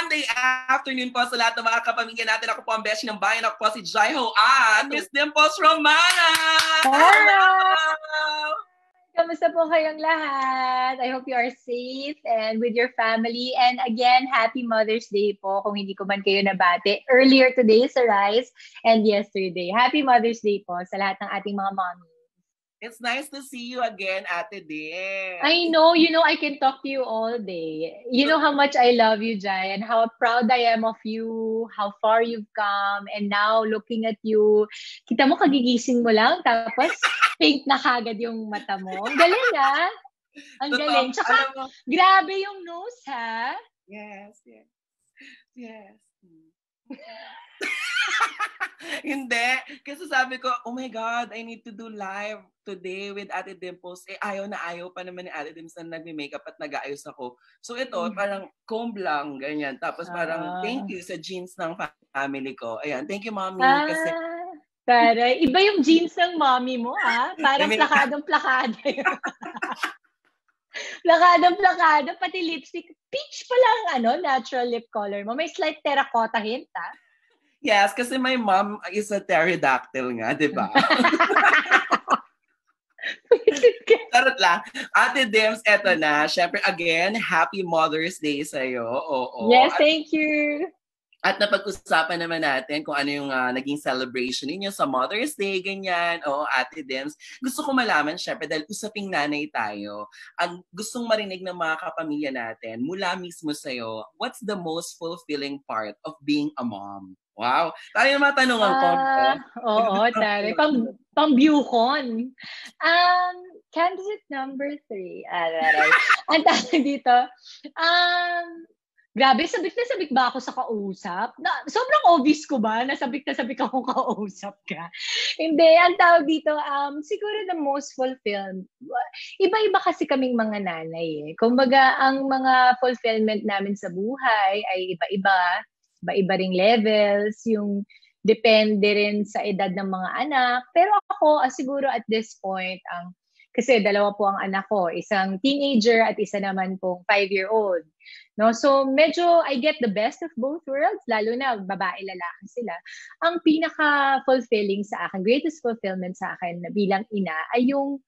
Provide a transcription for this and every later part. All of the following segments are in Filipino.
Monday afternoon po sa lahat ng mga kapamilya natin. Ako po ang Beshi ng Bayan. Ako po si Jaiho at Miss Dimples Romana! Hello! Kamusta po kayong lahat? I hope you are safe and with your family. And again, happy Mother's Day po kung hindi ko man kayo nabati. Earlier today sa Rise and yesterday. Happy Mother's Day po sa lahat ng ating mga mommy. It's nice to see you again, Ate Dim. I know, I can talk to you all day. You know how much I love you, Jai, and how proud I am of you, how far you've come, and now looking at you, kita mo kagigising mo lang, tapos pink na kagad yung mata mo. Ang galing, ah! Ang galing. Tsaka, grabe yung nose, ha? Yes. Hindi. Kasi sabi ko, oh my God, I need to do live today with Ate Dimples. Ayaw pa naman ni Ate Dimples na nagme-makeup at nag-aayos ako. So ito, parang comb lang, ganyan. Tapos parang thank you sa jeans ng family ko. Ayan, thank you, Mommy. Kasi taray. Iba yung jeans ng mommy mo, ha? Parang plakadong-plakada yun. Plakadong-plakada, pati lipstick. Peach pa lang, natural lip color mo. May slight terracotta hint, ha? Yes, kasi my mom is a pterodactyl nga, di ba? Tarot lang. Ate Dims, eto na. Siyempre, again, happy Mother's Day sa'yo. Oo. Yes, thank you. At napag-usapan naman natin kung ano yung naging celebration ninyo sa Mother's Day, ganyan. Oo, Ate Dims. Gusto ko malaman, syempre, dahil usaping nanay tayo, ang gustong marinig ng mga kapamilya natin, mula mismo sa'yo, what's the most fulfilling part of being a mom? Wow. Tayo yung matanungan ko. Oo, tayo. Pang-Bucon. Candidate number 3. Ang tawag dito, grabe, sabik na sabik ba ako sa kausap? Sobrang obvious ko ba na sabik na sabik akong kausap ka? Hindi, ang tawag dito, siguro the most fulfilled. Iba-iba kasi kaming mga nanay. Kumbaga, ang mga fulfillment namin sa buhay ay iba-iba. Iba-iba ring levels, yung depende rin sa edad ng mga anak. Pero ako, siguro at this point, kasi dalawa po ang anak ko, isang teenager at isa naman pong 5-year-old. No? So medyo I get the best of both worlds, lalo na babae-lalaki sila. Ang pinaka-fulfilling sa akin, greatest fulfillment sa akin na bilang ina ay yung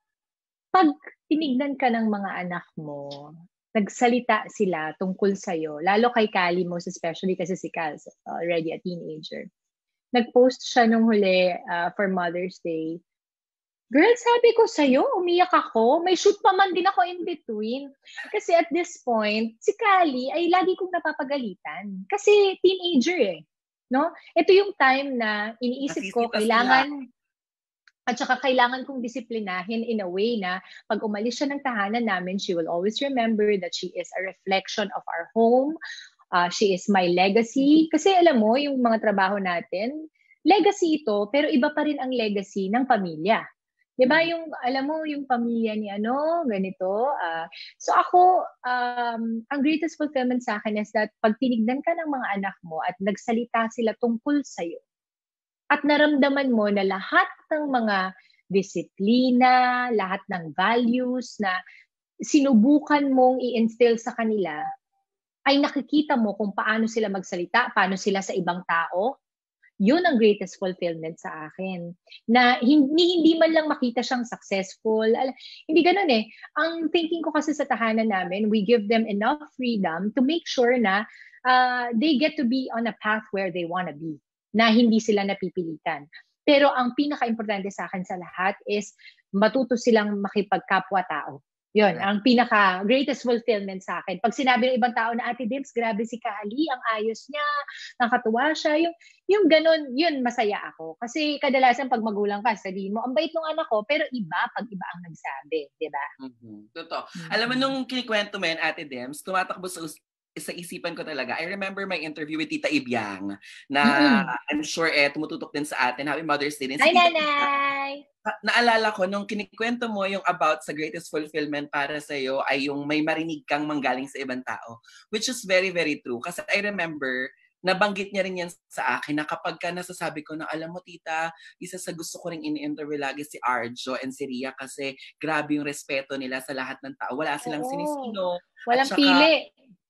pag tinignan ka ng mga anak mo, nagsalita sila tungkol sa'yo, lalo kay Kali most especially kasi si Cal, already a teenager. Nag-post siya nung huli for Mother's Day. Girl, sabi ko sa'yo, umiyak ako. May shoot pa man din ako in between. Kasi at this point, si Kali ay lagi kong napapagalitan. Kasi teenager eh. No? Ito yung time na iniisip ko, kailangan... At saka kailangan kong disiplinahin in a way na pag umalis siya ng tahanan namin, she will always remember that she is a reflection of our home. She is my legacy. Kasi alam mo, yung mga trabaho natin, legacy ito, pero iba pa rin ang legacy ng pamilya. Diba yung, alam mo, yung pamilya ni ganito. So ako, ang greatest fulfillment sa akin is that pag tinignan ka ng mga anak mo at nagsalita sila tungkol sa'yo, at naramdaman mo na lahat ng mga disiplina, lahat ng values na sinubukan mong i-instill sa kanila, ay nakikita mo kung paano sila magsalita, paano sila sa ibang tao. Yun ang greatest fulfillment sa akin. Na hindi man lang makita siyang successful. Hindi ganun eh. Ang thinking ko kasi sa tahanan namin, we give them enough freedom to make sure na they get to be on a path where they wanna be. Na hindi sila napipilitan. Pero ang pinaka-importante sa akin sa lahat is matuto silang makipagkapwa-tao. Yun, ang pinaka-greatest fulfillment sa akin. Pag sinabi ng ibang tao na, Ate Dims, grabe si Kali, ang ayos niya, nakatuwa siya, yung ganun, yun, masaya ako. Kasi kadalasan pag magulang ka, sabihin mo, ang bait ng anak ko, pero iba pag iba ang nagsabi, di ba? Totoo. Alam mo, nung kinikwento mo yan, Ate Dims, tumatakbo sa isipan ko talaga. I remember my interview with Tita Ibiang na I'm sure tumututok din sa atin. Happy Mother's Day. Hi, Nanay! Naalala ko, nung kinikwento mo yung about sa greatest fulfillment para sa'yo ay yung may marinig kang manggaling sa ibang tao. Which is very, very true. Kasi I remember, nabanggit niya rin yan sa akin na kapag ka nasasabi ko na, alam mo tita, isa sa gusto ko rin in-interview lagi si Arjo and si Ria kasi grabe yung respeto nila sa lahat ng tao. Wala silang sinisino. Walang pili.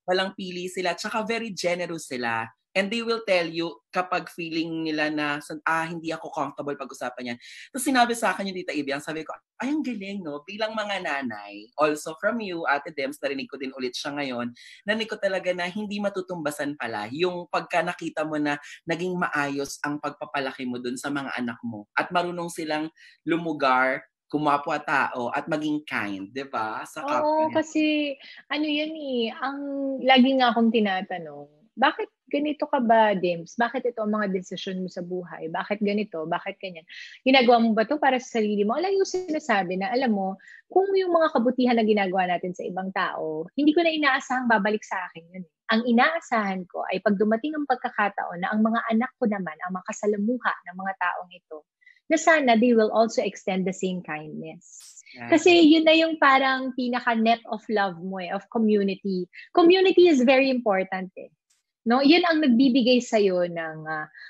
walang pili sila, tsaka very generous sila. And they will tell you kapag feeling nila na hindi ako comfortable pag-usapan yan. Tapos sinabi sa akin yung Tita Ibiang, sabi ko, ay ang galing no, bilang mga nanay, also from you, Ate Dems, narinig ko din ulit siya ngayon, narinig ko talaga na hindi matutumbasan pala yung pagka nakita mo na naging maayos ang pagpapalaki mo dun sa mga anak mo at marunong silang lumugar, kumapwa tao at maging kind, 'di ba? Sa kapwa Oo, nila. kasi ano yan ang lagi nga akong tinatanong, bakit ganito ka ba, Dims? Bakit ito ang mga desisyon mo sa buhay? Bakit ganito? Bakit ganyan? Ginagawa mo ba to para sa sarili mo? Alam yung sinasabi na, alam mo, kung yung mga kabutihan na ginagawa natin sa ibang tao, hindi ko na inaasahang babalik sa akin yun. Ang inaasahan ko ay pag dumating ang pagkakataon na ang mga anak ko naman ang makasalamuha ng mga taong ito, na sana they will also extend the same kindness. Kasi yun na yung parang pinaka-net of love mo of community. Community is very important No, yun ang nagbibigay sa iyo ng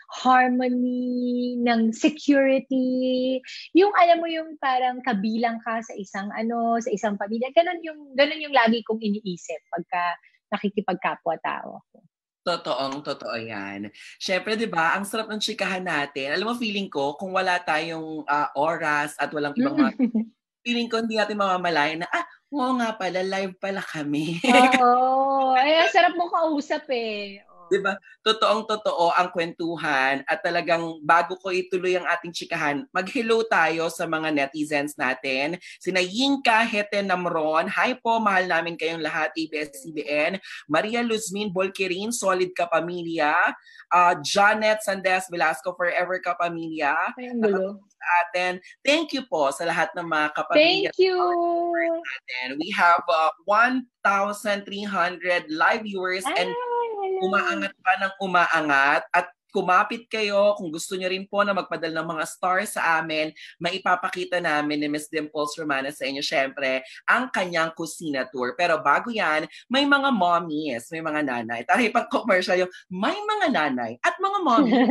harmony, ng security. Yung alam mo yung parang kabilang ka sa sa isang pamilya. Ganun yung lagi kong iniisip pagka nakikipagkapwa-tao ako. Totoo 'yan. Siyempre 'di ba, ang sarap ng chikahan natin. Alam mo feeling ko kung wala tayong oras at walang ibang mga feeling ko hindi natin mamamalayan na, oo nga pala, live pala kami. Oo. Ay, ang sarap mong kausap Di ba? Totoong-totoo ang kwentuhan at talagang bago ko ituloy ang ating chikahan, mag-hello tayo sa mga netizens natin. Sina Yinka Hetenamron, hi po, mahal namin kayong lahat, ABS-CBN. Maria Luzmin Bolquerin, solid ka pamilya. Janet Sandes Velasco, forever ka pamilya. Ay, ang gulo. Sa atin. Thank you po sa lahat ng mga kapamilya. Thank you! Natin. We have 1,300 live viewers and umaangat pa ng umaangat at kumapit kayo kung gusto nyo rin po na magpadala ng mga stars sa amin, maipapakita namin ni Ms. Dimples Romana sa inyo syempre ang kanyang kusina tour. Pero bago yan, may mga mommies, may mga nanay. Tara ipag-commercial yung may mga nanay at mga mommies.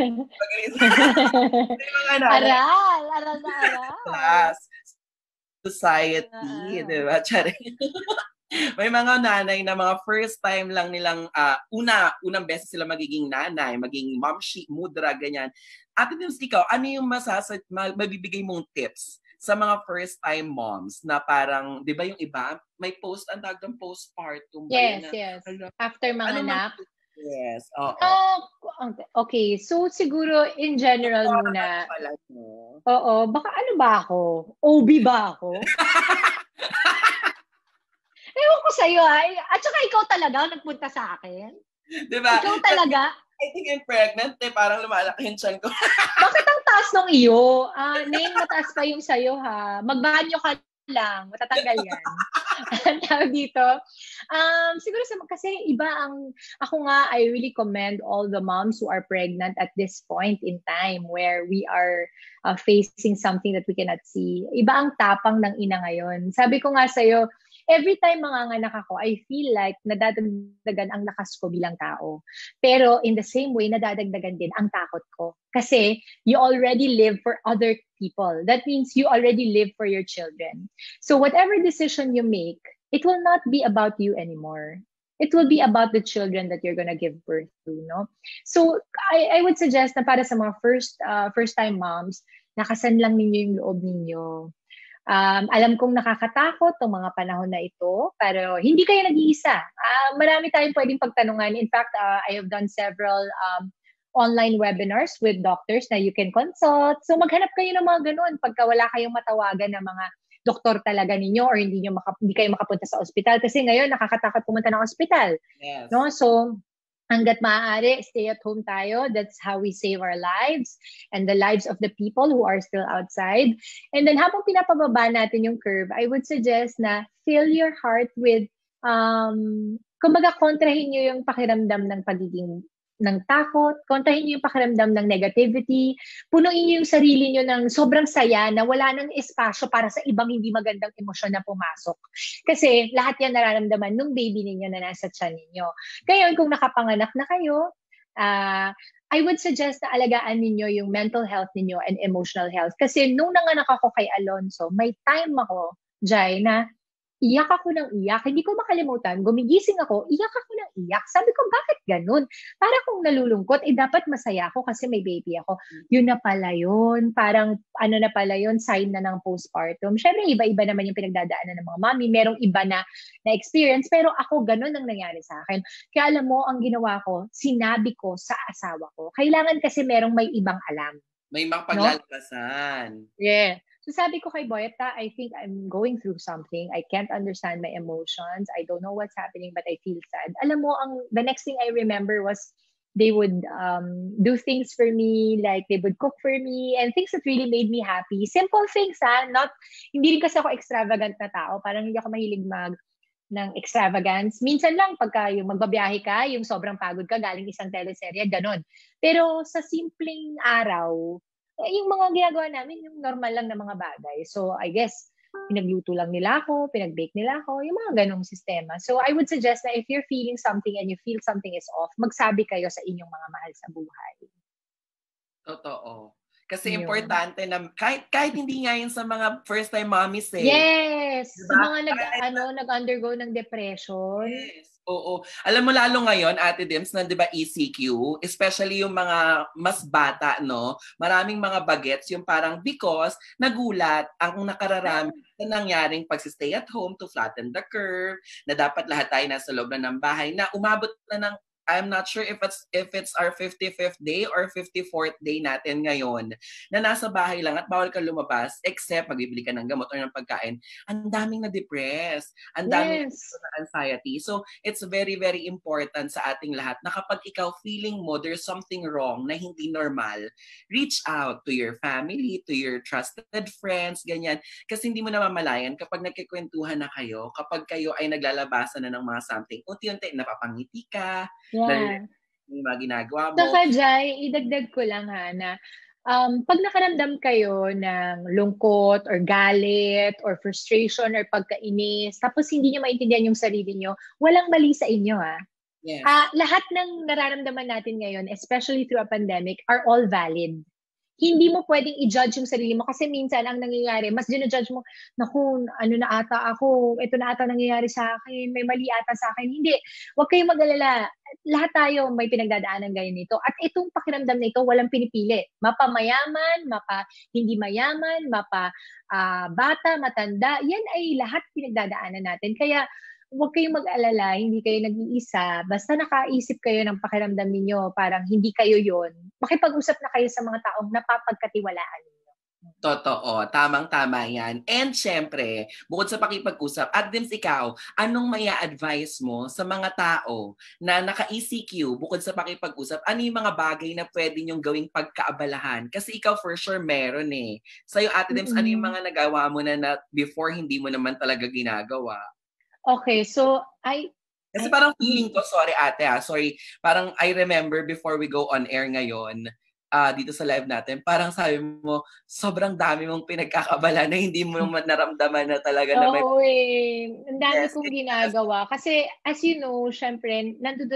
May mga nanay. Aral na aral. Class. Society, di ba? May mga nanay na mga first time lang nilang unang beses sila magiging nanay, maging momshi, mudra, ganyan. Ate Dims, ikaw, ano yung mabibigay mong tips sa mga first time moms na parang, di ba yung iba, may ang tawag ng postpartum. Yes. After mga anak. Yes, oo. Okay, so siguro in general muna. Oo, baka ano ba ako? OB ba ako? Ewan ko sa'yo At saka ikaw talaga nagpunta sa akin. Diba? Ikaw talaga. I think I'm pregnant parang lumalaki yung tiyan ko. Bakit ang taas ng iyo? Name, mataas pa yung sa'yo Magbanyo ka lang. Matatanggal yan. Tawag dito. Siguro kasi ako nga, I really commend all the moms who are pregnant at this point in time where we are facing something that we cannot see. Iba ang tapang ng ina ngayon. Sabi ko nga sa'yo, every time manganganak ako, I feel like nadadagdagan ang lakas ko bilang tao. Pero in the same way, nadadagdagan din ang takot ko. Kasi you already live for other people. That means you already live for your children. So whatever decision you make, it will not be about you anymore. It will be about the children that you're gonna give birth to, no? So I would suggest na para sa mga first-time moms, nakasan lang ninyo yung loob ninyo. Alam kong nakakatakot ang mga panahon na ito, pero hindi kayo nag-iisa. Marami tayong pwedeng pagtanungan. In fact, I have done several online webinars with doctors na you can consult. So maghanap kayo ng mga ganun pagka wala kayong matawagan ng mga doktor talaga ninyo or hindi kayo makapunta sa ospital. Kasi ngayon, nakakatakot pumunta ng ospital. Yes. No? So, hanggat maaari, stay at home tayo. That's how we save our lives and the lives of the people who are still outside. And then habang pinapababa natin yung curve, I would suggest na fill your heart with, kumbaga kontrahin nyo yung pakiramdam ng pagiging ng takot, kontrahin nyo yung pakiramdam ng negativity, punuin nyo yung sarili nyo ng sobrang saya na wala nang espasyo para sa ibang hindi magandang emosyon na pumasok. Kasi lahat yan nararamdaman nung baby ninyo na nasa tiyan ninyo. Ngayon, kung nakapanganak na kayo, I would suggest na alagaan ninyo yung mental health ninyo and emotional health. Kasi nung nanganak ako kay Alonzo, may time ako, Jai, na iyak ako ng iyak. Hindi ko makalimutan. Gumigising ako, iyak ako ng iyak. Sabi ko, bakit ganun? Para kung nalulungkot, dapat masaya ako kasi may baby ako. Yun na pala yun. Parang, ano na pala yun, sign na ng postpartum. Syempre, iba-iba naman yung pinagdadaanan ng mga mami. Merong iba na experience. Pero ako, ganun ang nangyari sa akin. Kaya alam mo, ang ginawa ko, sinabi ko sa asawa ko. Kailangan kasi merong may ibang alam. May No? mapaglalakasan. Yeah. So sabi ko kay Boyeta, I think I'm going through something. I can't understand my emotions. I don't know what's happening, but I feel sad. Alam mo, the next thing I remember was they would do things for me, like they would cook for me, and things that really made me happy. Simple things, not, hindi rin kasi ako extravagant na tao. Parang hindi ako mahilig ng extravagance. Minsan lang, pagka yung magbabiyahe ka, yung sobrang pagod ka, galing isang teleserye, ganun. Pero sa simpleng araw, yung mga ginagawa namin, yung normal lang na mga bagay. So, I guess, pinagluto lang nila ako, pinag-bake nila ako, yung mga ganong sistema. So, I would suggest na if you're feeling something and you feel something is off, magsabi kayo sa inyong mga mahal sa buhay. Totoo. Kasi Yun. importante na kahit hindi nga yun sa mga first time mommies Yes! Diba? Sa mga nag-undergo ng depression. Yes. Oo. Alam mo lalo ngayon, Ate Dims, na 'di ba ECQ, especially yung mga mas bata, no? Maraming mga bagets yung parang because nagulat ang nakararami na nangyaring pag-stay at home to flatten the curve, na dapat lahat tayo nasa loob na ng bahay, na umabot na ng I'm not sure if it's our 55th day or 54th day natin ngayon na nasa bahay lang at bawal ka lumabas except magbibili ka ng gamot or ng pagkain. Ang daming na-depress, ang daming anxiety. So, it's very, very important sa ating lahat na kapag ikaw feeling mo there's something wrong na hindi normal, reach out to your family, to your trusted friends, ganyan. Kasi hindi mo namamalayan kapag nagkikwentuhan na kayo, kapag kayo ay naglalabasan na ng mga something, unti-unti napapangiti ka, Yeah. yung mga ginagawa mo. Saka, Jai, idagdag ko lang na pag nakaramdam kayo ng lungkot or galit or frustration or pagkainis, tapos hindi nyo maintindihan yung sarili nyo, walang mali sa inyo, Yes. Lahat ng nararamdaman natin ngayon, especially through a pandemic, are all valid. Hindi mo pwedeng i-judge yung sarili mo kasi minsan ang nangyayari, mas dinajudge mo, naku, ano na ata ako, ito na ata nangyayari sa akin, may mali ata sa akin. Hindi, huwag kayong mag-alala. Lahat tayo may pinagdadaanan ganyan nito. At itong pakiramdam na ito, walang pinipili. Mapa-mayaman, hindi mayaman, bata, matanda, yan ay lahat pinagdadaanan natin. Kaya huwag kayong mag-alala, hindi kayo nag-iisa. Basta nakaisip kayo ng pakiramdam ninyo, parang hindi kayo yon. Makipag-usap na kayo sa mga taong napapagkatiwalaan ninyo. Totoo. Tamang-tama yan. And syempre, bukod sa pakipag-usap, at Dims, ikaw, anong maya advice mo sa mga tao na naka-ECQ, bukod sa pakipag-usap, ano yung mga bagay na pwede nyong gawing pagkaabalahan? Kasi ikaw for sure meron Sa'yo, Ate Dims, ano yung mga nagawa mo na before hindi mo naman talaga ginagawa? Okay, so Kasi parang feeling ko, sorry ate sorry, parang I remember before we go on air ngayon, dito sa live natin, parang sabi mo, sobrang dami mong pinagkakabala na hindi mo naramdaman na talaga na may... Oo ang dami kong ginagawa. Kasi as you know, syempre,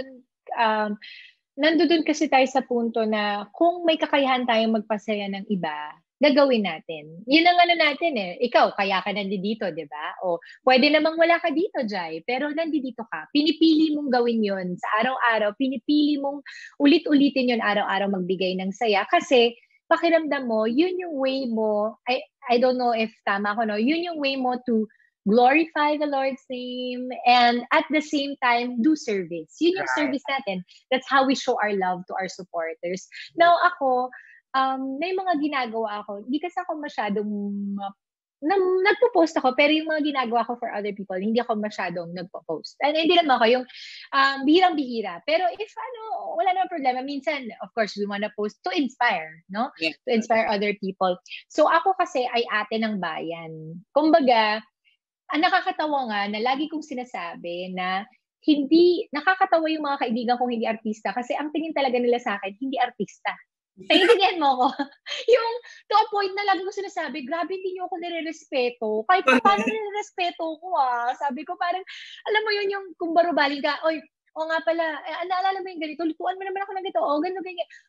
nandoon kasi tayo sa punto na kung may kakayahan tayong magpasaya ng iba, gagawin natin. Yun ang natin Ikaw, kaya ka nandito, di ba? O pwede namang wala ka dito, Jai, pero nandito ka. Pinipili mong gawin yun sa araw-araw. Pinipili mong ulit-ulitin yun araw-araw magbigay ng saya. Kasi pakiramdam mo, yun yung way mo, I don't know if tama ako, no? Yun yung way mo to glorify the Lord's name and at the same time, do service. Yun yung service natin. That's how we show our love to our supporters. Now, ako, may mga ginagawa ako. Hindi kasi ako masyadong nagpo-post ako, pero yung mga ginagawa ko for other people, hindi ako masyadong nagpo-post. And hindi naman ako yung bihirang-bihira. Pero if wala naman problema. Minsan, of course, we wanna post to inspire, no? Yeah. To inspire other people. So ako kasi ay ate ng bayan. Kumbaga, nakakatawa nga na lagi kong sinasabi na hindi, nakakatawa yung mga kaibigan kong hindi artista kasi ang tingin talaga nila sa akin, hindi artista. Naintindihan mo ko? Yung to a point na lagi ko sinasabi, grabe hindi niyo ako nire-respeto. Kahit paano nire-respeto ko Sabi ko parang, alam mo yun yung kung barubaling ka, oy, o nga pala, naalala mo yung ganito, lutuan mo naman ako ng ganito, ganito, ganyan.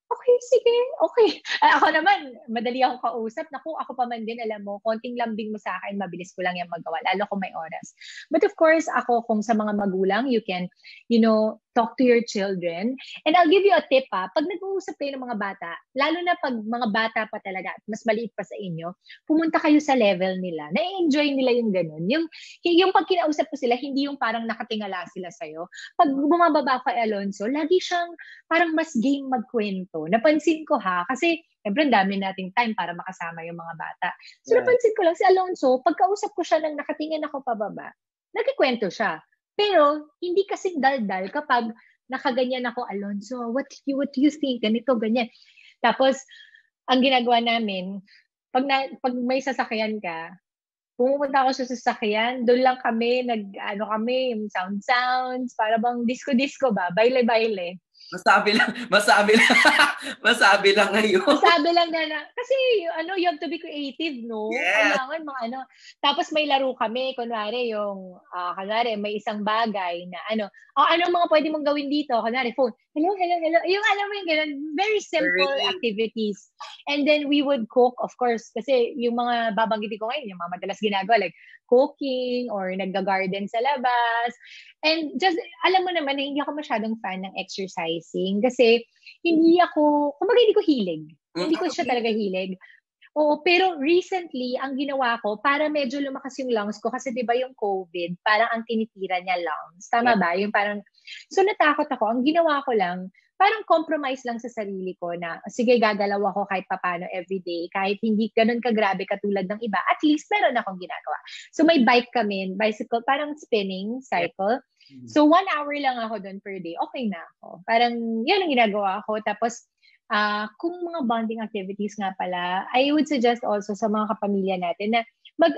okay, sige, okay. Ako naman, madali akong kausap. Naku, ako pa man din, alam mo, konting lambing mo sa akin, mabilis ko lang yan magawa, lalo kung may oras. But of course, ako, kung sa mga magulang, you can, talk to your children. And I'll give you a tip, pag nag-uusap kayo ng mga bata, lalo na pag mga bata pa talaga, at mas maliit pa sa inyo, pumunta kayo sa level nila. Na-enjoy nila yung ganun. Yung pag kinausap ko sila, hindi yung parang nakatingala sila sa'yo. Pag bumababa kay Alonso, lagi siyang parang mas game magkwento. Napansin ko kasi siyempre dami nating time para makasama yung mga bata. So napansin ko lang si Alonso, pagkausap ko siya nang nakatingin ako pababa, nagkikwento siya. Pero hindi kasing daldal kapag nakaganyan ako, Alonso, what do you think? Ganito, ganyan. Tapos, ang ginagawa namin, pag may sasakyan ka, pumunta ako sa sasakyan, doon lang kami, kami, sounds, para bang disco-disco ba? Baile-baile. Masabi lang, masabi lang ngayon. Masabi lang na kasi you have to be creative, no? Yes. Kailangan tapos may laro kami, kunwari may isang bagay na anong mga pwede mong gawin dito? Kunwari phone, hello. Yung alam mo yung ganun, very simple activities. And then we would cook, of course, kasi yung mga babanggitin ko ngayon, yung mga madalas ginagawa, like cooking or nagga-garden sa labas. And just, alam mo naman na hindi ako masyadong fan ng exercising kasi hindi ko hilig. Hindi ko siya talaga hilig. Oo, pero recently, ang ginawa ko, para medyo lumakas yung lungs ko, kasi di ba yung COVID, parang ang tinitira niya lungs. Tama ba? Yung parang, so natakot ako. Ang ginawa ko lang, parang compromise lang sa sarili ko na, sige, gagalaw ako kahit papano everyday, kahit hindi ganun kagrabe katulad ng iba, at least meron akong ginagawa. So may bike kami, bicycle, parang spinning cycle. So 1 hour lang ako doon per day, okay na ako. Parang yan ang ginagawa ko. Tapos, kung mga bonding activities nga pala, I would suggest also sa mga kapamilya natin na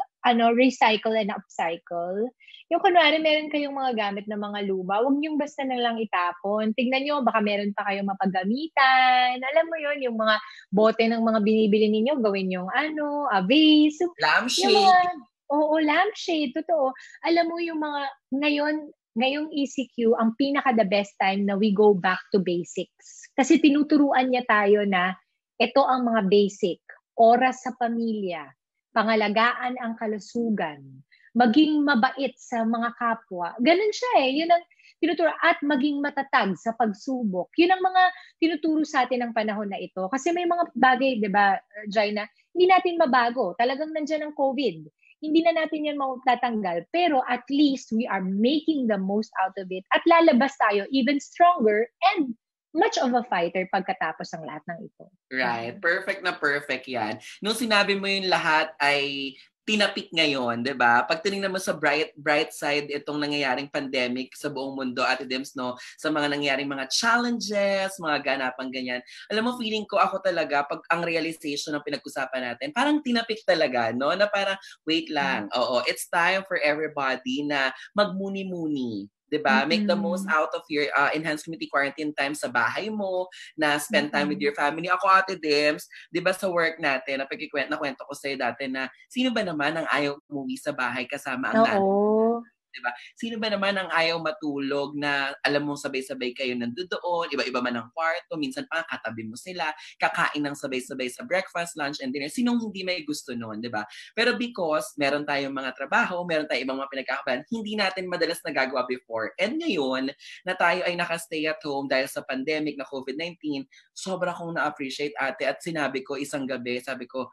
recycle and upcycle. Yung kunwari, meron kayong mga gamit na mga luma, huwag niyong basta na lang itapon. Tignan niyo, baka meron pa kayong mapagamitan. Alam mo yon, yung mga bote ng mga binibili ninyo, gawin yung vase. Lampshade. Lampshade, totoo. Alam mo yung mga, ngayong ECQ, ang pinaka-the best time na we go back to basics. Kasi tinuturuan niya tayo na ito ang mga basic. Oras sa pamilya, pangalagaan ang kalusugan, maging mabait sa mga kapwa. Ganun siya Yun ang tinuturo. At maging matatag sa pagsubok. Yun ang mga tinuturo sa atin ng panahon na ito. Kasi may mga bagay, di ba, Jai, na hindi natin mabago. Talagang nandiyan ang COVID. Hindi na natin yan matatanggal. Pero at least we are making the most out of it. At lalabas tayo even stronger and much of a fighter pagkatapos ng lahat ng ito. Right. Perfect na perfect yan. Nung sinabi mo yung lahat ay tinapik ngayon, 'di ba? Pag tiningnan mo sa bright side itong nangyayaring pandemic sa buong mundo, Ate Dems, no, sa mga nangyayaring mga challenges, mga ganapang ganyan. Alam mo, feeling ko ako talaga pag ang realization ng pinag-usapan natin, parang tinapik talaga, no? Na parang wait lang. Oo, it's time for everybody na magmuni-muni. 'Di ba? Make the most out of your enhanced community quarantine time sa bahay mo, na spend time with your family. Ako, Ate Dems, 'di ba sa work natin, nakwento ko sa'yo dati na sino ba naman ang ayaw umuwi sa bahay kasama ang nanay? Diba? Sino ba naman ang ayaw matulog na alam mong sabay-sabay kayo nandoon, iba-iba man ang kwarto, minsan pa katabi mo sila, kakain ng sabay-sabay sa breakfast, lunch, and dinner. Sinong hindi may gusto noon, di ba? Pero because meron tayong mga trabaho, meron tayong ibang mga pinagkakabalan, hindi natin madalas nagagawa before. And ngayon, na tayo ay naka-stay at home dahil sa pandemic na COVID-19, sobra kong na-appreciate, ate, at sinabi ko isang gabi, sabi ko,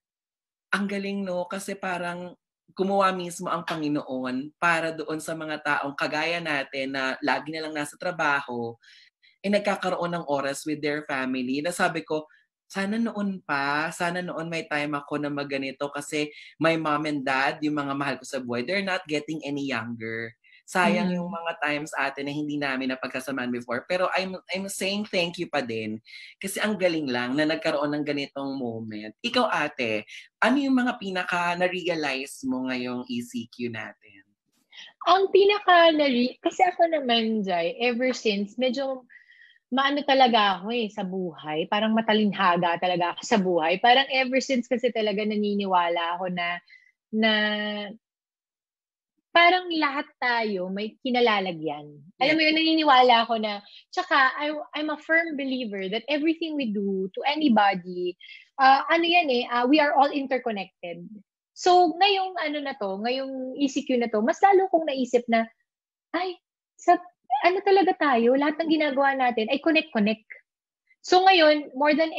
ang galing, no? Kasi parang gumawa mismo ang Panginoon para doon sa mga taong kagaya natin na lagi na lang nasa trabaho, nagkakaroon ng oras with their family. Na sabi ko, sana noon may time ako na magganito kasi my mom and dad, yung mga mahal ko sa buhay, they're not getting any younger. Sayang yung mga times atin na hindi namin napagkasamaan before. Pero I'm saying thank you pa din. Kasi ang galing lang na nagkaroon ng ganitong moment. Ikaw, ate, ano yung mga pinaka na-realize mo ngayong ECQ natin? Ang kasi ako naman, Jai, ever since, medyo maano talaga ako sa buhay. Parang matalinhaga talaga ako sa buhay. Parang ever since kasi talaga naniniwala ako na parang lahat tayo may kinalalagyan. Alam mo yun, naniniwala ako na, tsaka I'm a firm believer that everything we do to anybody, we are all interconnected. So, ngayong ECQ na to, mas lalo kong naisip na, ay, talaga tayo, lahat ng ginagawa natin ay connect. So ngayon, more than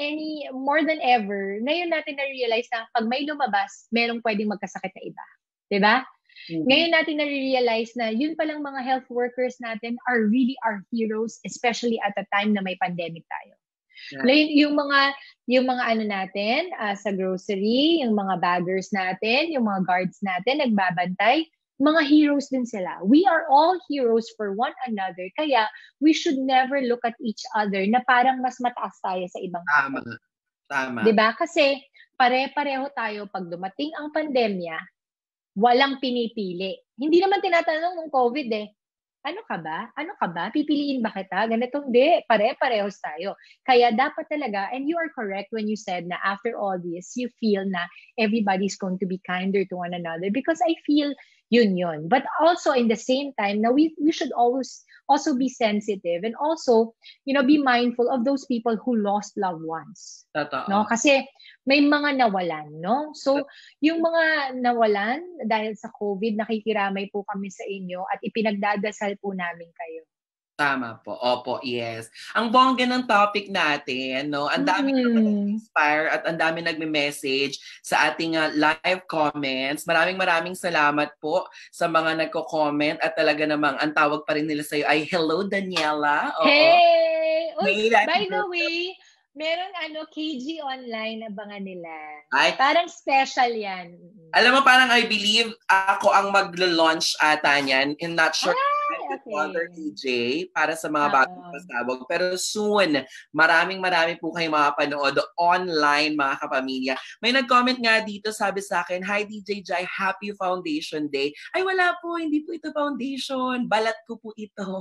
ever, ngayon natin na-realize na pag may lumabas, merong pwedeng magkasakit na iba. 'Di ba? Mm-hmm. Ngayon natin na-realize na yun palang mga health workers natin are really our heroes, especially at a time na may pandemic tayo. Yeah. Yung mga ano natin, sa grocery, yung mga baggers natin, yung mga guards natin, nagbabantay, mga heroes din sila. We are all heroes for one another. Kaya, we should never look at each other na parang mas mataas tayo sa ibang tao. Tama. Diba? Kasi, pare-pareho tayo pag dumating ang pandemya, walang pinipili. Hindi naman tinatanong ng COVID ano ka ba? Pipiliin ba kita? Ganito, hindi. Pare-parehos tayo. Kaya dapat talaga, and you are correct when you said na after all this, you feel na everybody's going to be kinder to one another because I feel yun. But also in the same time, na we should always also be sensitive and also, be mindful of those people who lost loved ones. Totoo. No? Kasi may mga nawalan, no? So, yung mga nawalan dahil sa COVID, nakikiramay po kami sa inyo at ipinagdadasal po namin kayo. Tama po. Opo, yes. Ang bongga ng topic natin, no? Ang dami nag-inspire at ang dami nagme-message sa ating live comments. Maraming salamat po sa mga nagko-comment at talaga namang ang tawag pa rin nila sa'yo ay hello, Daniela. Oo. Hey! Uy, by the way, meron KG online, abangan nila. Ay, parang special yan. Alam mo, parang I believe ako ang mag-launch ata niyan. I'm not sure. Other DJ para sa mga bagong pasabog. Pero soon, maraming po kayong mapapanood online, mga kapamilya. May nag-comment nga dito, sabi sa akin, hi DJ Jai, happy Foundation Day. Ay wala po, hindi po ito foundation. Balat ko po ito.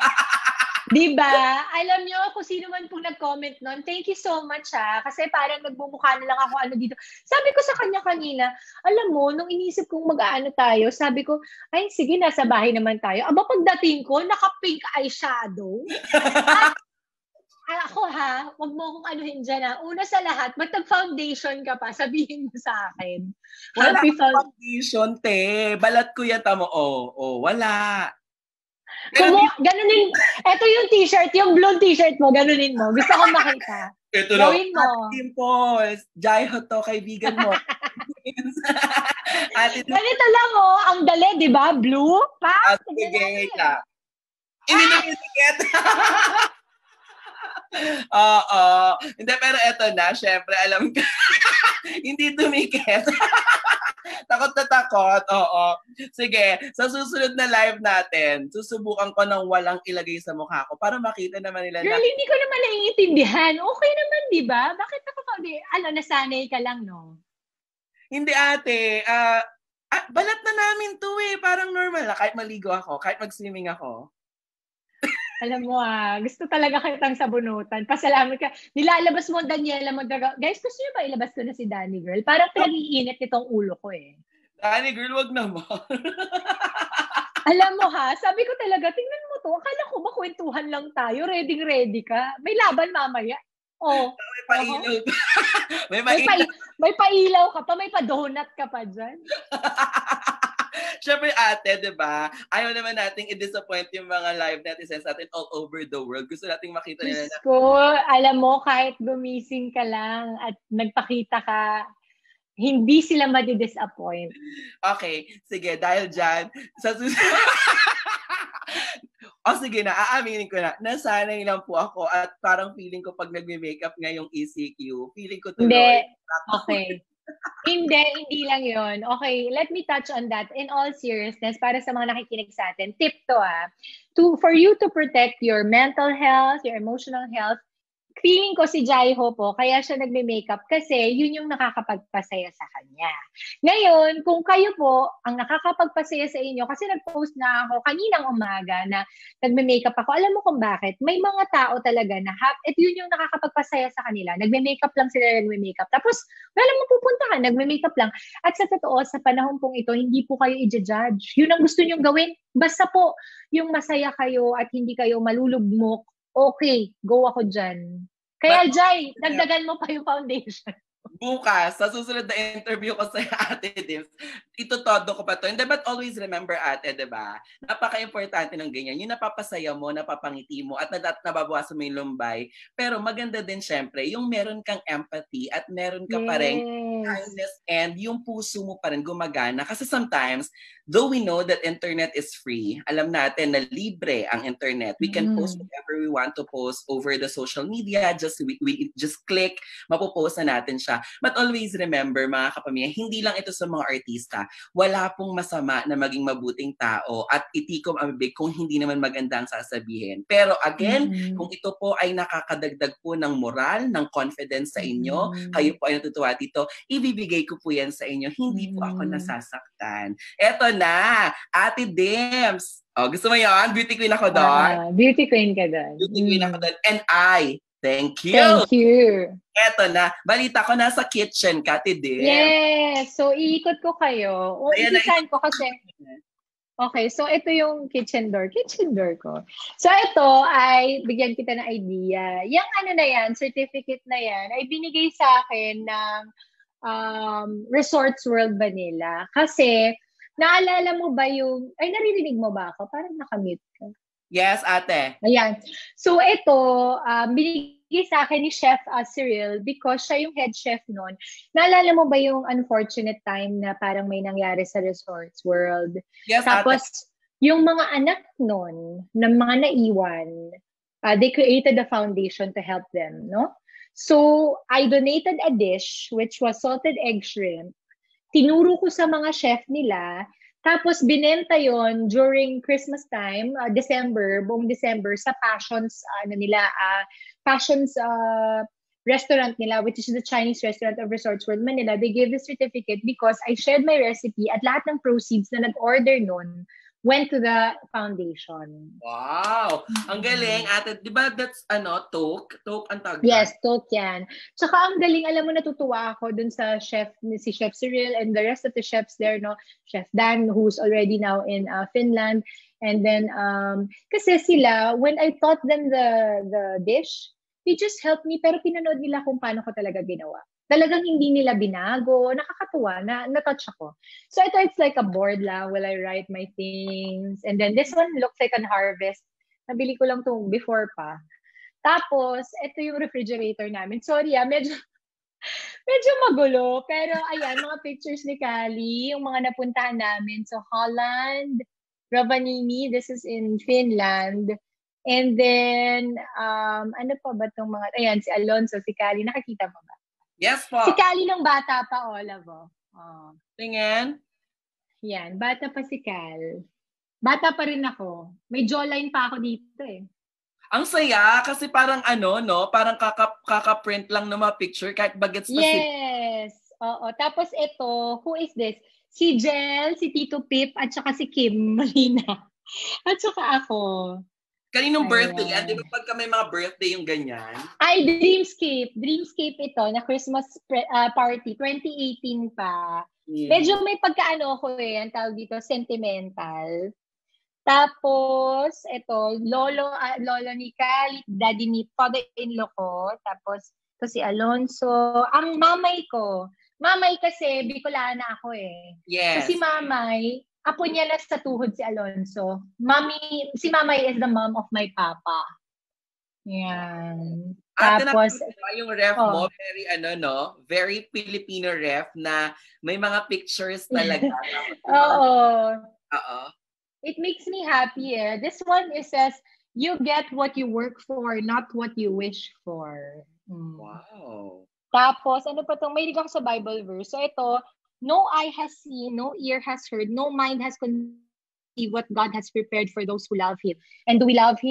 Diba? Alam nyo, kung sino man pong nag-comment nun, thank you so much kasi parang nagbumukha na lang ako dito. Sabi ko sa kanya kanina, alam mo, nung inisip kong mag-aano tayo, sabi ko, ay sige, nasa bahay naman tayo. Aba, pagdating ko, naka-pink eyeshadow. Ako wag mo akong anuhin dyan Una sa lahat, magtag-foundation ka pa, sabihin mo sa akin. Wala foundation, te. Balat ko yan, tamo. Wala. Ganunin, eto yung t-shirt, yung blue t-shirt mo, ganunin mo. Gusto ko makita. Ito na. Gawin mo. Atin po, Jaiho to, kaibigan mo. Ganito lang ang dali, di ba? Blue? Sige, wait lang. Hindi na sikat. Oo. Hindi, pero eto na, syempre, alam ko. Hindi tumikit. Takot na takot, oo. Sige, sa susunod na live natin, susubukan ko ng walang ilagay sa mukha ko para makita naman nila. Girl, hindi ko naman naiintindihan. Okay naman, di ba? Bakit nasanay ka lang, no? Hindi ate, balat na namin to parang normal kahit maligo ako, kahit mag-swimming ako. Alam mo gusto talaga kitang sabunutan. Pasalamat ka. Nilalabas mo, Daniela, guys, gusto niyo ba ilabas ko na si Danny, girl? Parang pinag-iinit itong ulo ko Danny, girl, wag naman. Alam mo sabi ko talaga, tingnan mo to. Akala ko makwentuhan lang tayo. Ready ka. May laban mamaya. May pailaw. May pailaw ka pa. May pa-donut ka pa dyan. Siyempre ate, di ba? Ayaw naman nating i-disappoint yung mga live netizens natin all over the world. Gusto nating makita nila na. Alam mo, kahit gumising ka lang at nagpakita ka, hindi sila madi-disappoint. Okay, sige, dahil dyan, sige na, aaminin ko na, nasanay lang po ako at parang feeling ko pag nagme-makeup ngayong ECQ, feeling ko tuloy. Hindi, okay. Hindi lang yon. Okay, let me touch on that. In all seriousness, para sa mga nakikinig sa atin, tip to for you to protect your mental health, your emotional health, feeling ko si Jaiho po, kaya siya nagme-makeup kasi yun yung nakakapagpasaya sa kanya. Ngayon, kung kayo po ang nakakapagpasaya sa inyo, kasi nag-post na ako kaninang umaga na nagme-makeup ako, alam mo kung bakit? May mga tao talaga na at yun yung nakakapagpasaya sa kanila. Nagme-makeup lang sila, nagme-makeup. Tapos, wala mo pupuntahan, nagme-makeup lang. At sa totoo, sa panahon pong ito, hindi po kayo i-judge. Yun ang gusto nyong gawin. Basta po, yung masaya kayo at hindi kayo malulugmok, okay, go ako dyan. Kaya, Jai, dagdagan mo pa yung foundation. Bukas, sa susunod na interview ko sa Ate Dims, itutodo ko pa to. And but always remember, Ate, diba? Napaka-importante ng ganyan. Yung napapasaya mo, napapangiti mo, at nababawasan mo yung lumbay. Pero maganda din, syempre, yung meron kang empathy at meron ka pa rin kindness and yung puso mo pa rin gumagana. Kasi sometimes, though we know that internet is free, alam natin na libre ang internet. We can post whatever we want to post over the social media. We just click, mapopost na natin siya. But always remember, mga kapamilya, hindi lang ito sa mga artista. Wala pong masama na maging mabuting tao at itikom ang bibig kung hindi naman maganda ang sasabihin. Pero again, kung ito po ay nakakadagdag po ng moral, ng confidence sa inyo, kayo po ay natutuwa dito, ibibigay ko po yan sa inyo. Hindi po ako nasasaktan. Eto na, Ate Dims. Oh, gusto mo yan? Beauty queen ako doon. Beauty queen ka doon. Beauty queen ako doon. And thank you. Thank you. Eto na. Balita ko, nasa kitchen ka, Ate Dims. Yes. So, iikot ko kayo. O, isisan ko kasi. Okay, so ito yung kitchen door ko. So ito ay, bigyan kita ng idea. Yung ano na yan, certificate na yan, ay binigay sa akin ng Resorts World Manila. Kasi, naalala mo ba yung, ay naririnig mo ba ako? Parang nakamute ka. Yes, ate. Ayan. So ito, binigay sa akin ni Chef Cyril because siya yung head chef nun. Naalala mo ba yung unfortunate time na parang may nangyari sa Resorts World? Yes, tapos, ate. Yung mga anak nun, ng mga naiwan, they created a foundation to help them, no? So, I donated a dish, which was salted egg shrimp. Tinuro ko sa mga chef nila. Tapos, binenta yon during Christmas time, buong December, sa Passions restaurant nila, which is the Chinese restaurant of Resorts World Manila. They gave the certificate because I shared my recipe at lahat ng proceeds na nag-order nun went to the foundation. Wow! Ang galing, ate. Di ba that's, Toke? Toke ang tawag? Yes, Toke yan. Tsaka ang galing, alam mo, natutuwa ako dun sa si Chef Cyril and the rest of the chefs there, no? Chef Dan, who's already now in Finland. And then, kasi sila, when I taught them the dish, they just helped me, pero pinanood nila kung paano ko talaga ginawa. Talagang hindi nila binago, nakakatuwa, na-touch ako. So ito, it's like a board lang, will I write my things? And then this one looks like an harvest. Nabili ko lang itong before pa. Tapos, ito yung refrigerator namin. Sorry medyo magulo. Pero ayan, mga pictures ni Kali, yung mga napuntahan namin. So Holland, Rovaniemi, this is in Finland. And then, ano pa ba itong mga, ayan, si Alonso, si Kali, nakakita mo ba? Yes po. Si Kali nung bata pa, Olavo. Oh. Tingin? Yan, bata pa si Cal. Bata pa rin ako. May jawline pa ako dito eh. Ang saya kasi parang parang kaka-print lang ng mga picture kahit bagets pa Yes. Oo. Tapos ito, who is this? Si Jel, si Tito Pip, at saka si Kim Molina. At saka ako. Kaninong birthday? Di ba pagka may mga birthday yung ganyan? Ay, Dreamscape. Dreamscape ito, na Christmas party. 2018 pa. Medyo may pagkaano ko ang tawag dito, sentimental. Tapos, ito, lolo ni Cal, daddy ni father-in-law ko. Tapos, ito si Alonso. Ang mamay kasi, Bicolana ako eh. Yes. So, si mamay, apo niya na sa tuhod si Alonso. Si Mamay is the mom of my papa. Yan. Tapos, yung ref mo, very very Filipino ref na may mga pictures talaga. Oo. Oo. It makes me happy eh. This one, it says, you get what you work for, not what you wish for. Wow. Tapos, ano pa itong, may ako sa Bible verse. So ito, no eye has seen, no ear has heard, no mind has conceived what God has prepared for those who love Him. And do we love Him?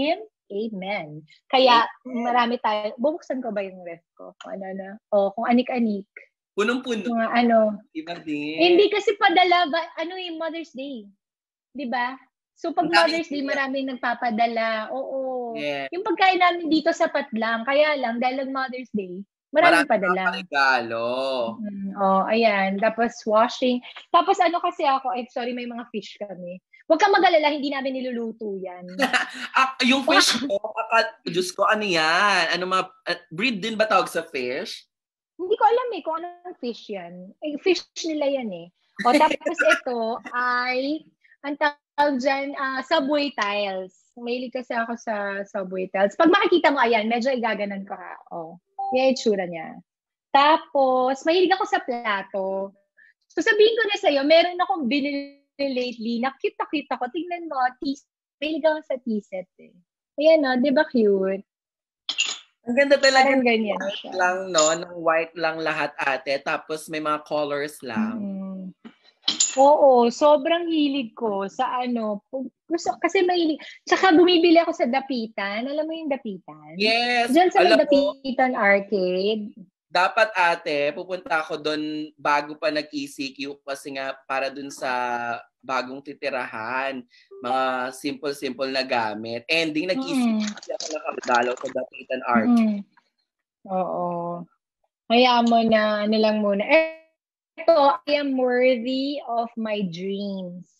Amen. Kaya, marami tayo. Bubuksan ko ba yung ref ko? Kung anik-anik. Punong-puno. Mga ano. Iba din. Hindi kasi padala, yung Mother's Day. Diba? So, pag Mother's Day, maraming nagpapadala. Oo. Yeah. Yung pagkain namin dito sapat lang. Kaya lang, dahil Mother's Day, maraming padala. Regalo. Ayan. Tapos washing. Tapos kasi ako, sorry, may mga fish kami. Huwag kang mag-alala, hindi namin niluluto yan. Yung fish ko, Diyos ko, ano yan? Breed din ba tawag sa fish? Hindi ko alam kung anong fish yan. Fish nila yan tapos ito ay, ang tawag dyan, subway tiles. Mahilig kasi ako sa subway tiles. Pag makikita mo, ayan, medyo igaganan ko ha. Yan yung tsura niya. Tapos, mahilig ako sa plato. So, sabihin ko na sa'yo, meron akong binili lately, nakita ko, tingnan mo, mahilig ako sa tea set Ayan di ba cute? Ang ganda talaga. Parang ganyan white lang, no? Ng white lang lahat ate, tapos may mga colors lang. Oo, sobrang hilig ko sa kasi mahilig. Tsaka bumibili ako sa Dapitan. Alam mo yung Dapitan? Yes. Diyan sa Dapitan Arcade. Dapat ate, pupunta ako doon bago pa nag-ECQ kasi nga para doon sa bagong titirahan. Mga simple-simple na gamit. Ending nag-ECQ kasi ako nakadalaw sa Dapitan Arcade. Oo. Kaya mo na, lang muna. Ito, I am worthy of my dreams.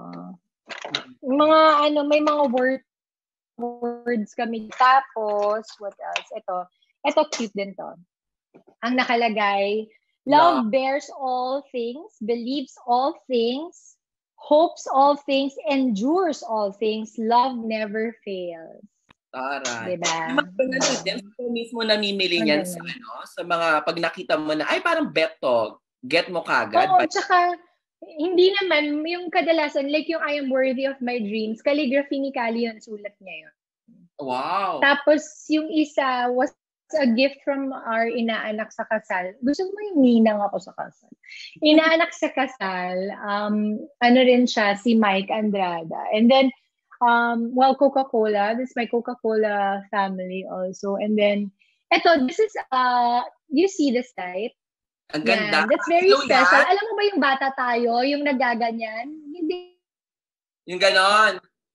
May mga words kami. Tapos, what else? Ito cute din to. Ang nakalagay, love bears all things, believes all things, hopes all things, endures all things, love never fails. Taray. Diba? Yung mismo namimili niyan sa mga pag nakita mo na, ay parang beto, get mo kagad. Oo, tsaka hindi naman, yung kadalasan, like yung I am worthy of my dreams, calligraphy ni Kali yun, sulat niya yun. Wow. Tapos yung isa was a gift from our inaanak sa kasal. Gusto mo yung ninang ako sa kasal. Inaanak sa kasal, rin siya, si Mike Andrada. And then, Coca-Cola. This is my Coca-Cola family also. And then, this is, you see this, right? Ang ganda. That's very special. Alam mo ba yung bata tayo, yung nagaganyan? Hindi. Yung ganon.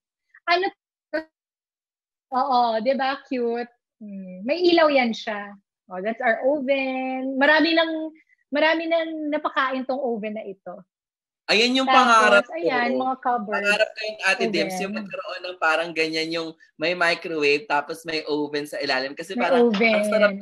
Oo, di ba? Cute. May ilaw yan siya. That's our oven. Marami nang napakain tong oven na ito. Ayan yung pangarap ko. Ayan, mga cupboards. Pangarap ko yung Ate Debs, yung magkaroon ng parang ganyan, yung may microwave, tapos may oven sa ilalim. Kasi may parang, oven. ang sarap.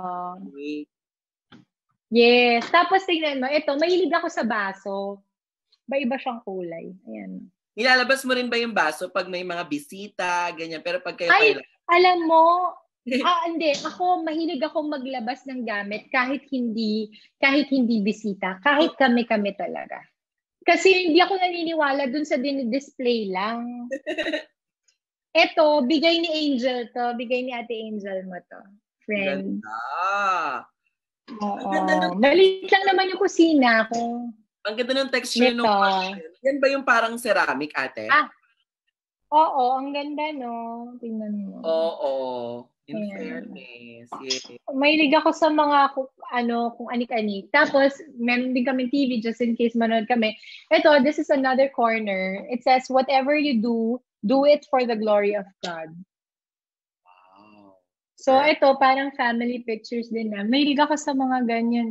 Yes. Tapos tingnan mo, ito, mahilig ako sa baso. Iba siyang kulay. Ayan. Nilalabas mo rin ba yung baso pag may mga bisita, ganyan? Pero pag kayo alam mo, hindi. Ako, mahilig ako maglabas ng gamit kahit hindi bisita. Kahit kami talaga. Kasi hindi ako naniniwala dun sa dinidisplay lang. Eto, bigay ni Angel to. Bigay ni Ate Angel mo to. Friend. Ganda. Oo. Maliit lang naman yung kusina ko. Ang ganda ng texture nung yan ba yung parang ceramic, ate? Oo, ang ganda, no? Tingnan mo. Oo. In fairness. Yeah. Mahilig ako sa mga kung anik-anik. Tapos, meron din kami TV just in case manood kami. Ito, this is another corner. It says, whatever you do it for the glory of God. Wow. So, ito, parang family pictures din na. Mahilig ako sa mga ganyan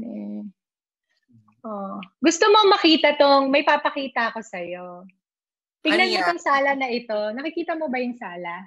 Gusto mo makita may papakita ako sa'yo. Tingnan mo itong sala na ito. Nakikita mo ba yung sala?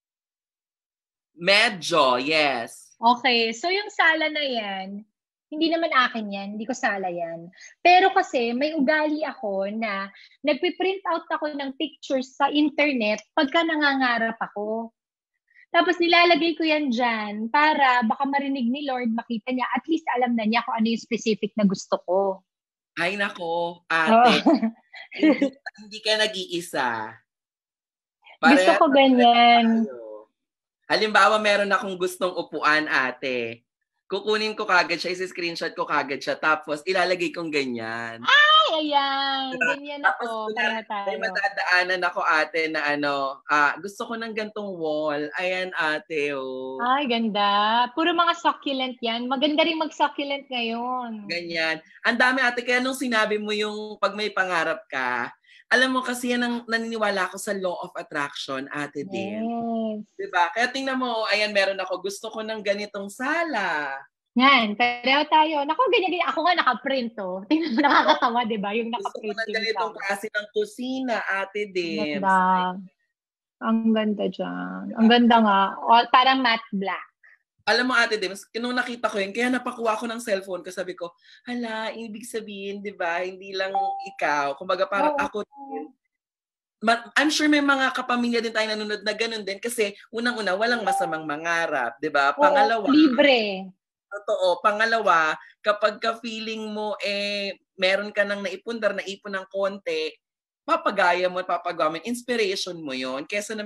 Medyo, yes. Okay, so yung sala na yan, hindi naman akin yan, hindi ko sala yan. Pero kasi may ugali ako na nagpiprint out ako ng pictures sa internet pagka nangangarap ako. Tapos nilalagay ko yan dyan para baka marinig ni Lord, makita niya, at least alam na niya kung ano yung specific na gusto ko. Ay nako, ate, hindi ka nag-iisa. Gusto ko ganyan. Halimbawa, meron akong gustong upuan, ate. Kukunin ko kagad siya, isi-screenshot ko kagad siya, tapos ilalagay kong ganyan. Ay, Ayan, ganyan Tapos ako, kunwari, pareho may tayo. madadaanan ako ate na gusto ko ng gantong wall. Ayan ate, oh. Ay, ganda. Puro mga succulent yan. Maganda rin mag-succulent ngayon. Ganyan. Ang dami ate, kaya nung sinabi mo yung pag may pangarap ka, alam mo kasi yan ang naniniwala ako sa law of attraction, ate din. Yes. Diba? Kaya tingnan mo, ayan meron ako, gusto ko ng ganitong sala. Yan, pareho tayo. Naku, ganyan. Ako nga naka-print, oh. Tingnan mo, nakakatawa, di ba? Yung Gusto ko naka-print ng yung ganitong sama. klase ng kusina, ate Ganda. Dims. Ang ganda dyan. Ang ganda nga. O, parang matte black. Alam mo ate Dims, nung nakita ko yun, kaya napakuha ko ng cellphone ko, sabi ko, hala, ibig sabihin, di ba, hindi lang ikaw. Kumbaga parang Oo. ako din. I'm sure may mga kapamilya din tayo nanonood na ganun din kasi unang-una, walang masamang mangarap, di ba? Pangalawa, Libre. totoo. Pangalawa, kapag ka-feeling mo, meron ka nang naipundar, naipon ng konti, papagaya mo, papagawa mo, inspiration mo yon.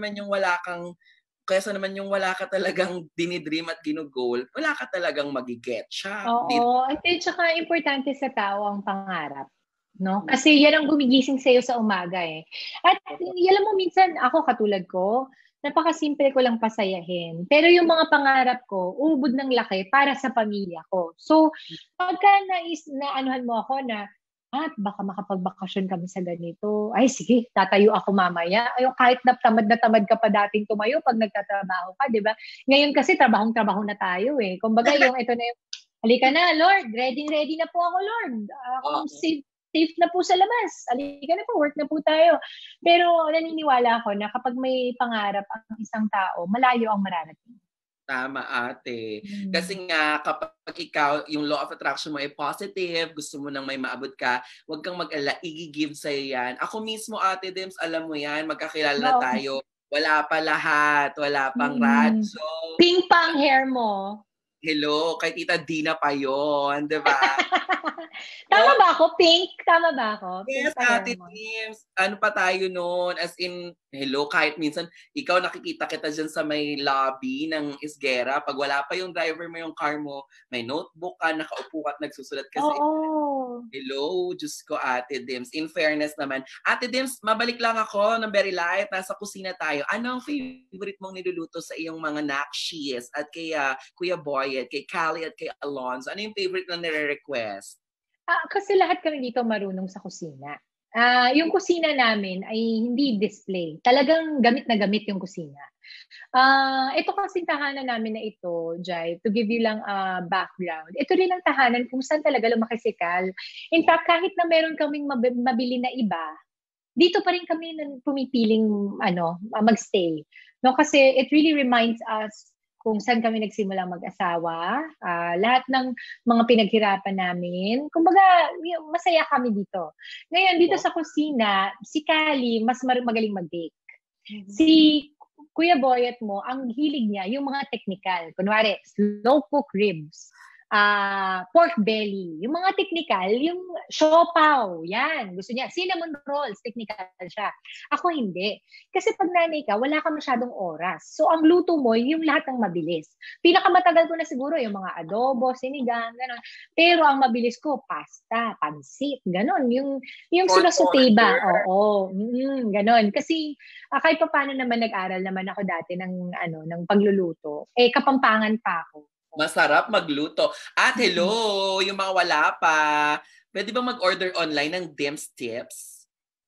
Kaysa naman yung wala ka talagang dinidream at ginugol, wala ka talagang magiget siya. Oo. At tsaka importante sa tao ang pangarap. No? Kasi yan ang gumigising sa'yo sa umaga eh. At alam mo, minsan ako katulad ko, napakasimple ko lang pasayahin. Pero yung mga pangarap ko, ubod ng laki para sa pamilya ko. So, pagka naanuhan mo ako na, baka makapagbakasyon kami sa ganito. Ay, sige, tatayo ako mamaya. Ay, kahit na tamad ka pa dating tumayo pag nagtatrabaho ka, di ba? Ngayon kasi, trabahong-trabaho na tayo eh. Kumbaga, ito na yung, halika na, Lord. Ready na po ako, Lord. Akong safe na po sa labas. Halika na po, work na po tayo. Pero naniniwala ako na kapag may pangarap ang isang tao, malayo ang mararating. Tama ate. Kasi nga kapag ikaw, yung law of attraction mo ay positive, gusto mo nang may maabot ka, huwag kang mag-alala, i-give sa'yo yan. Ako mismo ate Dims, alam mo yan, magkakilala na tayo. Wala pa lahat, wala pang radyo. Pink pa ang hair mo. Hello, kay Tita Dina pa yon, di ba? Tama ba ako? Pink? Tama ba ako? Yes, ate Dims. Ano pa tayo noon? As in, hello, kahit minsan, ikaw nakikita kita dyan sa may lobby ng Isgera. Pag wala pa yung driver mo yung car mo, may notebook ka, nakaupo ka at nagsusulat ka sa hello, Diyos ko, ate Dims. In fairness naman. Ate Dims, mabalik lang ako ng very light. Nasa kusina tayo. Ano ang favorite mong niluluto sa iyong mga nakshis? At kay Kuya Boy, at kay Callie, at kay Alonzo? Ano yung favorite na nire-request? Kasi lahat kami dito marunong sa kusina. Yung kusina namin ay hindi display. Talagang gamit na gamit yung kusina. Ito kasing tahanan namin na ito, Jai, to give you lang background. Ito rin ang tahanan kung saan talaga lumaki si Cal. In fact, kahit na meron kaming mabili na iba, dito pa rin kami pumipiling magstay. No, kasi it really reminds us kung saan kami nagsimula mag-asawa, lahat ng mga pinaghirapan namin. Kumbaga, masaya kami dito. Ngayon, dito sa kusina, si Callie, mas magaling mag-bake. Si Kuya Boyet mo, ang hilig niya, yung mga technical. Kunwari, slow cook ribs, pork belly, yung mga technical, yung siopaw, yan, gusto niya. Cinnamon rolls, technical siya. Ako hindi. Kasi pag nanay ka, wala ka masyadong oras. So, ang luto mo, yung lahat ng mabilis. Pinakamatagal ko na siguro yung mga adobo, sinigang, gano'n. Pero ang mabilis ko, pasta, pansit, gano'n. Yung sinasute ba? Oo, gano'n. Kasi kahit pa paano naman nag-aral naman ako dati ng pagluluto. Kapampangan pa ako. Masarap magluto. At hello, yung mga wala pa, pwede ba mag-order online ng Dims Tips?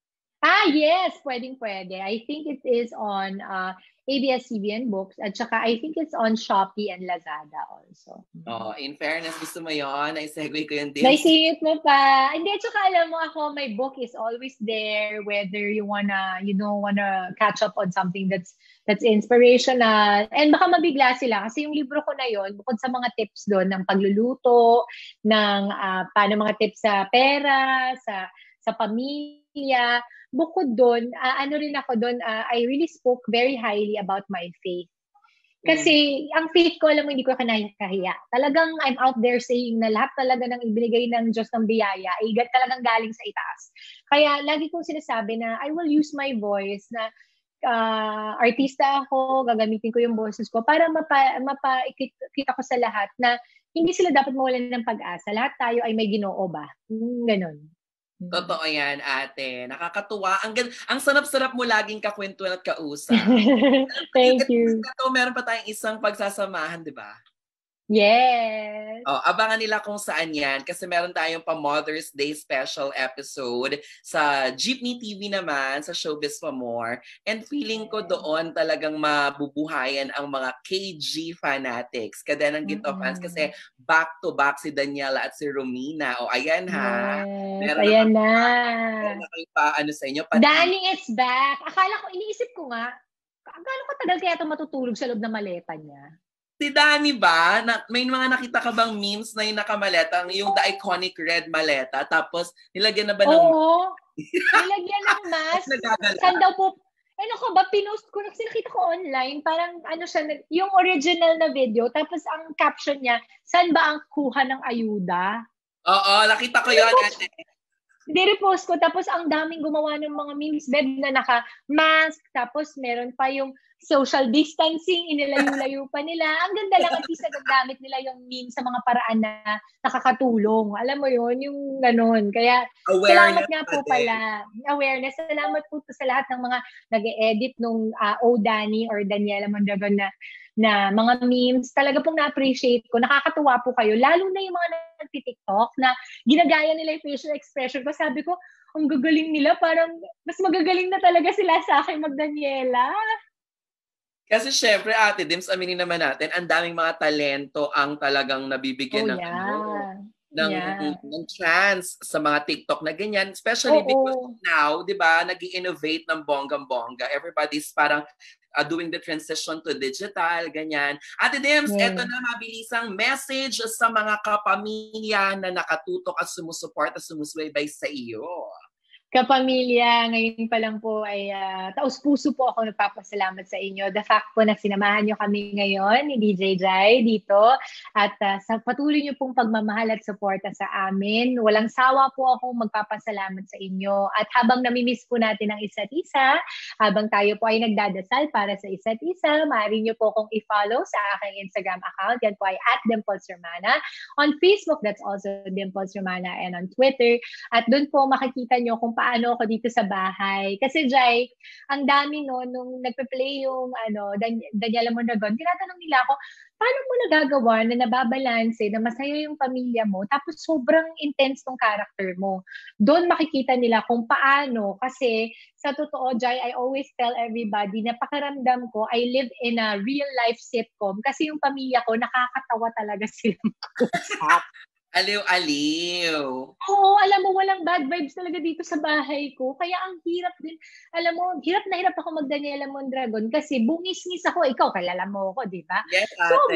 Yes, pwede. I think it is on ABS-CBN Books at saka I think it's on Shopee and Lazada also. In fairness, gusto mo yon? Nai-segue ko yung Dims. Naisingit mo pa. Hindi, at saka alam mo ako, my book is always there whether you wanna catch up on something that's inspirational. And baka mabigla sila kasi yung libro ko na yon, bukod sa mga tips doon ng pagluluto, ng paano mga tips sa pera, sa pamilya, bukod doon, rin ako doon, I really spoke very highly about my faith. Kasi ang faith ko, alam mo, hindi ko kinakahiya. Talagang I'm out there saying na lahat talaga ng ibinigay ng Diyos ng biyaya ay talagang galing sa itaas. Kaya lagi kong sinasabi na I will use my voice na artista ako, gagamitin ko yung boses ko para mapakita ko sa lahat na hindi sila dapat mawalan ng pag-asa. Lahat tayo ay may Ginoo ba? Ganon. Totoo yan, ate. Nakakatuwa. Ang sarap-sarap mo laging kakwentuhan at kausap. Thank you. Ito, meron pa tayong isang pagsasamahan, di ba? Yes. Oh, abangan nila kung saan yan kasi meron tayong pa Mother's Day special episode sa Jeepney TV naman, sa Showbiz Pa More. And feeling ko doon talagang mabubuhayan ang mga KG fanatics. Kada ng Gito fans kasi back-to-back si Daniela at si Romina. O, ayan ha. Yes, ayan na. Meron na kayo pa, ano sa inyo? Danny is back. Iniisip ko nga, gano'ng katagal kaya ito matutulog sa loob ng maleta niya? Si Danny ba, may mga nakita ka bang memes na yung nakamaleta, yung the iconic red maleta, tapos nilagyan na ba ng... Oo, nilagyan ng mask. Saan daw po, ano ko ba, pinost ko, kasi nakita ko online, parang ano siya, yung original na video, tapos ang caption niya, saan ba ang kuha ng ayuda? Oo, nakita ko yun. Di-repost ko, tapos ang daming gumawa ng mga memes, bed na naka-mask, tapos meron pa yung social distancing, inilayo-layo pa nila. Ang ganda lang, at least nagagamit nila yung meme sa mga paraan na nakakatulong. Alam mo yun, yung ganun. Kaya, awareness, salamat nga po pala. Awareness. Salamat po sa lahat ng mga nag-e-edit nung O Danny or Daniela Mondragon na mga memes. Talaga pong na-appreciate ko. Nakakatuwa po kayo. Lalo na yung mga nagtitiktok na ginagaya nila yung facial expression ko. Sabi ko, ang gagaling nila. Parang mas magagaling na talaga sila sa akin mag-Daniela. Kasi syempre, Ate Dims, aminin naman natin, ang daming mga talento ang talagang nabibigyan ng chance sa mga TikTok na ganyan. Especially because now, di ba, nag-i-innovate ng bonggang-bongga. Everybody's parang doing the transition to digital, ganyan. Ate Dims, eto na mabilisang message sa mga kapamilya na nakatutok at sumusupport at sumusubaybay sa iyo. Kapamilya, ngayon pa lang po ay taus-puso po ako nagpapasalamat sa inyo. The fact po na sinamahan nyo kami ngayon ni DJ Jai dito at sa patuloy nyo pong pagmamahal at suporta sa amin. Walang sawa po ako magpapasalamat sa inyo. At habang namimiss po natin ang isa't isa, habang tayo po ay nagdadasal para sa isa't isa, maaari nyo po akong i-follow sa aking Instagram account. Yan po ay @DimpleSRomana. On Facebook, that's also DimpleSRomana, and on Twitter. At doon po makikita nyo kung paano ako dito sa bahay. Kasi Jai, ang dami nung nagpe-play yung Daniela Mondragon, tinatanong nila ako, paano mo nagagawa na nababalanse, na masaya yung pamilya mo, tapos sobrang intense ng character mo. Doon makikita nila kung paano, kasi sa totoo, Jai, I always tell everybody na pakiramdam ko, I live in a real life sitcom kasi yung pamilya ko, nakakatawa talaga sila mag-usap. Aliw-aliw. Oo, alam mo, walang bad vibes talaga dito sa bahay ko. Kaya ang hirap din. Alam mo, hirap na hirap ako mag-Daniela Mondragon kasi bungis-ngis ako. Ikaw, kalala mo ako, di ba? Yes,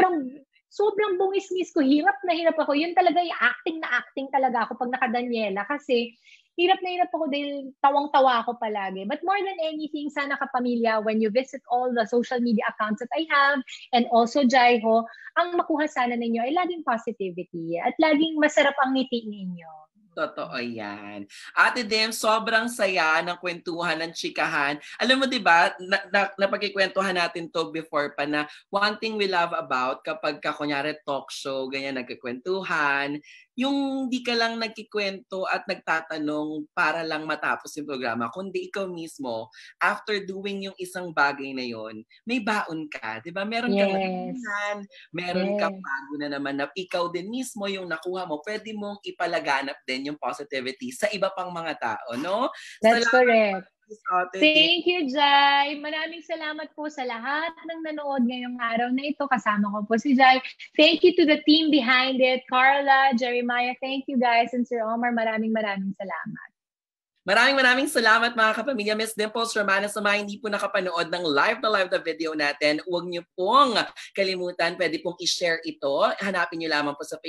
sobrang bungis-ngis ko. Hirap na hirap ako. Yun talaga, yung acting talaga ako pag naka-Daniela kasi hirap na hirap ako dahil tawang-tawa ako palagi. But more than anything, sana kapamilya, when you visit all the social media accounts that I have, and also Jaiho, ang makuha sana ninyo ay laging positivity at laging masarap ang ngiti ninyo. Totoo yan. Ate Dem, sobrang saya ng kwentuhan, ng chikahan. Alam mo, di ba, napagkikwentuhan natin to before pa na one thing we love about kapag kunyari talk show, ganyan, nagkikwentuhan, yung di ka lang nagkikwento at nagtatanong para lang matapos yung programa, kundi ikaw mismo, after doing yung isang bagay na yon, may baon ka, di ba? Meron kang natutunan, meron kang bago na naman na ikaw din mismo yung nakuha mo, pwede mong ipalaganap din yung positivity sa iba pang mga tao, no? That's correct. Thank you, Jai. Maraming salamat po sa lahat ng nanood ngayong araw na ito. Kasama ko po si Jai. Thank you to the team behind it. Carla, Jeremiah, thank you guys. And Sir Omar, maraming salamat. Maraming salamat mga kapamilya. Miss Dimples Romana, sa mga hindi po nakapanood ng live na video natin, huwag niyo pong kalimutan, pwede pong i-share ito. Hanapin niyo lamang po sa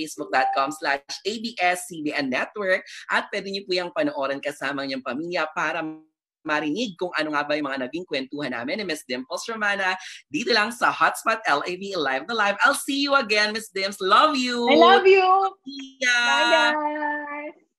facebook.com/ABS-CBN Network at pwede niyo po yung panoorin kasama niyong pamilya para marinig kung ano nga ba yung mga naging kwentuhan namin ni Miss Dimples Romana dito lang sa Hotspot LAV Live na Live. I'll see you again, Miss Dims. Love you! I love you! Yeah. Bye, guys!